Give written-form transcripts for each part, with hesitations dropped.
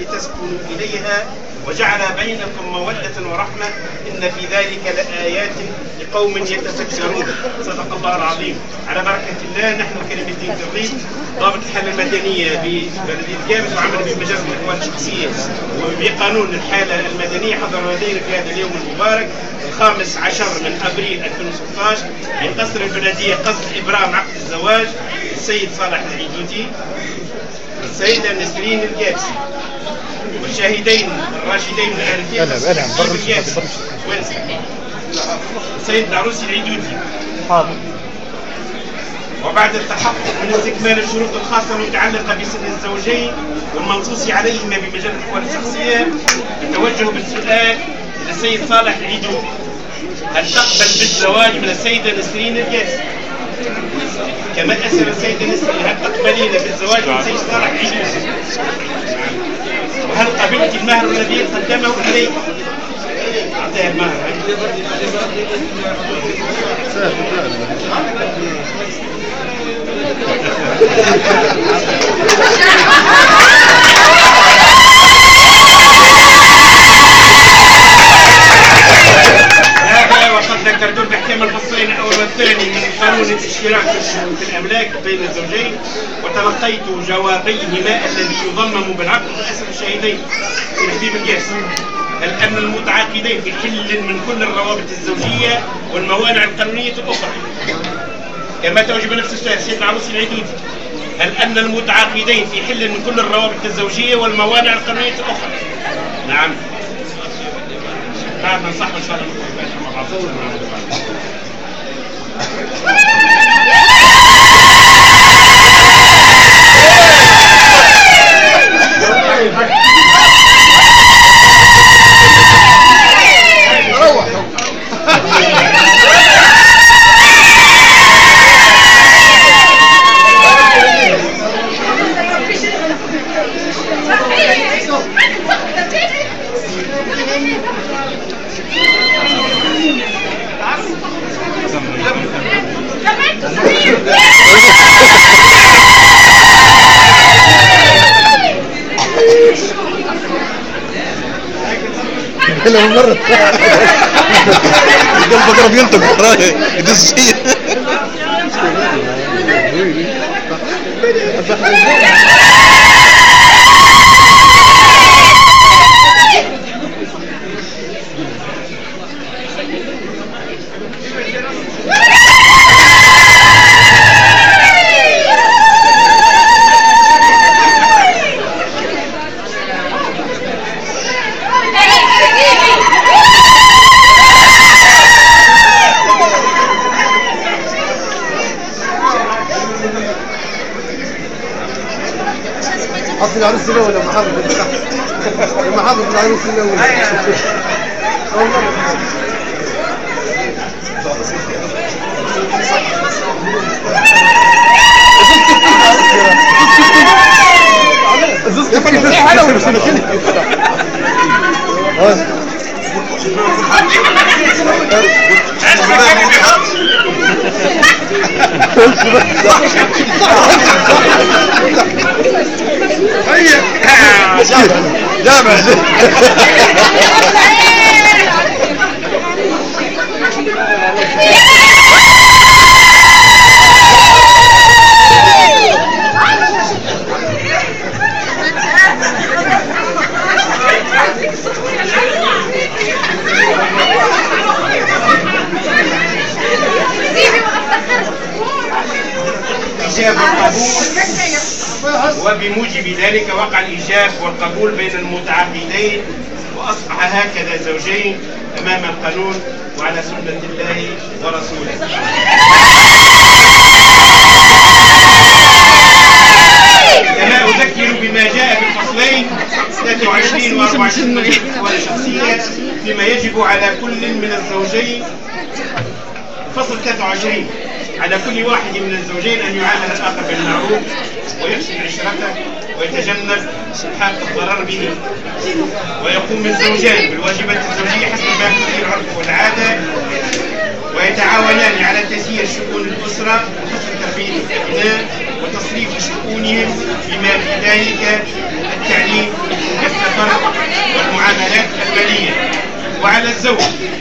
لتسكنوا إليها وجعل بينكم مودة ورحمة إن في ذلك لآيات لقوم يتفكرون. صدق الله العظيم. على بركة الله. نحن كلمة الدين كريم ضابط الحالة المدنية ببلدية جامس وعمل بمجلس الأحوال الشخصية وبقانون الحالة المدنية حضر لدينا في هذا اليوم المبارك 15 من أبريل 2016 بقصر البلدية قصر إبرام عقد الزواج السيد صالح العيدودي السيدة نسرين الجابسي والشاهدين الراشدين من أهل الجابسي السيد العروسي العيدودي. وبعد التحقق من استكمال الشروط الخاصة المتعلقة بسن الزوجين والمنصوص عليهما بمجلة الأحوال الشخصية التوجه بالسؤال إلى السيد صالح العيدودي: هل تقبل بالزواج من السيدة نسرين الجابسي؟ كما أسأل السيدة نسرين: هل تقبلين بالزواج من السيد صالح العيدودي؟ وهل قبلت المهر الذي قدمه إليك؟ أعطيها المهر. هذا وقد ذكرت الأحكام الفصلين الأول والثاني من قانون الاشتراك في الأملاك بين الزوجين وتلقيت جوابيهما الذي يضمن بالعقد وأسأل الشاهدين في حبيب الجاسم: هل أن المتعاقدين في حل من كل الروابط الزوجية والموانع القانونية الأخرى؟ كما توجب نفس السؤال سيد العروسي العيدودي: هل أن المتعاقدين في حل من كل الروابط الزوجية والموانع القانونية الأخرى؟ نعم. بعد ما نصح إن شاء الله. كلها مرة قلبك قرب ينطق وراي يدز فيه. حط العروس الاول يا محمد يا محمد العروس الاول جامع إجابة القبول. وبموجب ذلك وقع الإيجاب والقبول بين المتعاقدين وأصبح هكذا زوجين أمام القانون وعلى سنة الله ورسوله. كما أذكر بما جاء في الفصلين 23 و 24 من الأحوال الشخصية فيما يجب على كل من الزوجين. فصل 23: على كل واحد من الزوجين أن يعامل الآخر بالمعروف ويحسن عشرته ويتجنب الحاق الضرر به، ويقوم الزوجان بالواجبات الزوجية حسب ما فيه العرف والعادة، ويتعاونان على تسيير شؤون الأسرة وحسن تربية الأبناء وتصريف شؤونهم بما في ذلك التعليم وعلى الزوج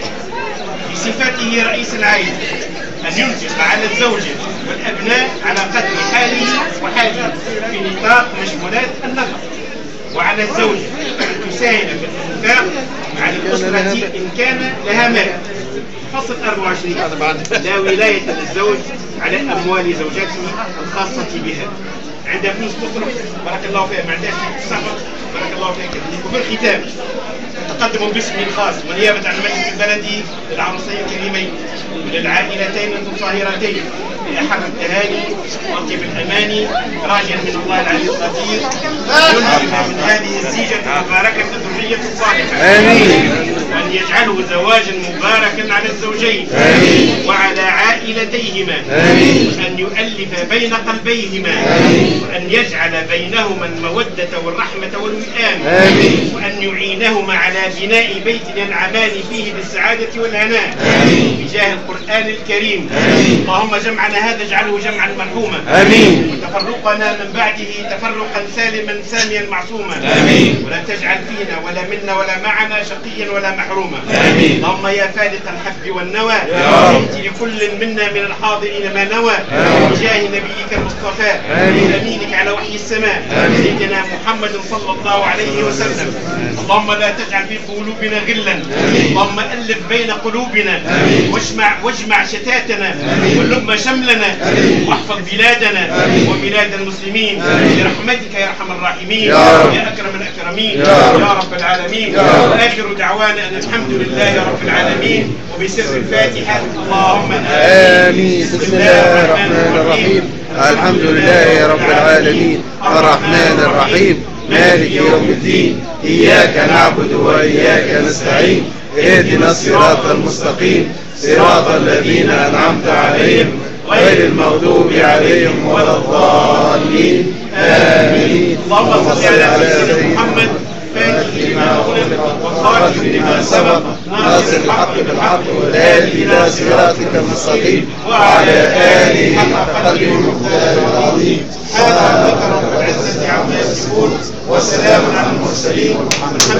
بصفته رئيس العائلة أن ينفق على الزوجة والأبناء على قدر حاله وحاله في نطاق مشمولات النفقة، وعلى الزوجة أن تساهم في الإنفاق على الأسرة إن كان لها مال. فصل 24 لا ولاية للزوج على أموال زوجته الخاصة بها. عندها فلوس تصرف بارك الله فيها، ما عندهاش تسافر بارك الله فيك. وفي الختام تقدم باسمي الخاص ونيابة عن المجلس البلدي للعروسين الكريمين وللعائلتين المتصاهرتين بأحر التهاني وأطيب الأماني، راجيا من الله العلي القدير ينجب من هذه الزيجة المباركة الذرية الصالحة. آمين. وأن يجعله زواجا مباركا على الزوجين آمين. وعلى عائلتيهما آمين. وأن يؤلف بين قلبيهما آمين. وأن يجعل بينهما المودة والرحمة والوئام آمين. وأن يعينهما على بناء بيت ينعمان فيه بالسعادة والهناء آمين. بجاه القرآن الكريم آمين. اللهم جمعنا هذا اجعله جمعا مرحوما آمين. وتفرقنا من بعده تفرقا سالما ساميا معصوما آمين. ولا تجعل فينا ولا منا ولا معنا شقيا ولا محروما آمين. اللهم يا فالق الحب والنوى ائت لكل منا من الحاضرين ما نوى بجاه نبيك المصطفى بأمينك على وحي السماء سيدنا محمد صلى الله عليه وسلم. اللهم لا تجعل في قلوبنا غلا، اللهم ألف بين قلوبنا واجمع شتاتنا ولم شملنا واحفظ بلادنا وبلاد المسلمين برحمتك يا ارحم الراحمين يا اكرم الاكرمين يا رب العالمين. واخر دعوانا ان الحمد لله يا رب العالمين. وبسر الفاتحه اللهم آمين. بسم الله الرحمن الرحيم. الحمد لله رب العالمين الرحمن الرحيم مالك يوم الدين. إياك نعبد وإياك نستعين. اهدنا الصراط المستقيم صراط الذين أنعمت عليهم غير المغضوب عليهم ولا الضالين. آمين. اللهم صل على سيدنا محمد فاتح لما أغلق والخاتم لما سبق ناصر الحق بالحق والهادي إلى صراطك المستقيم وعلى آله حق قدره ومقداره العظيم. سبحان ربك رب العزة عما يصفون وسلام على المرسلين.